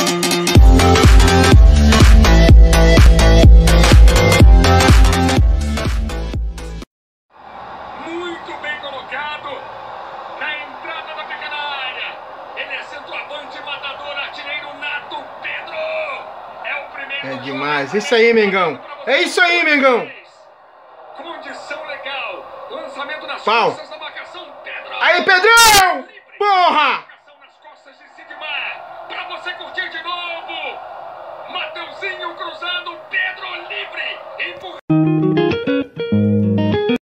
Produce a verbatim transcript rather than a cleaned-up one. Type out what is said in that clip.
Muito bem colocado na entrada da pequena área. Ele é centroavante, matador, artilheiro nato, Pedro. É o primeiro. É demais. Isso aí, Mengão. É isso aí, Mengão. Condição legal. Lançamento nas Pau. costas da marcação, Pedro. Aí, Pedrão! Porra! Nas costas de Sigmar. Pra você curtir de novo. Mateuzinho cruzando, Pedro livre. Empurra.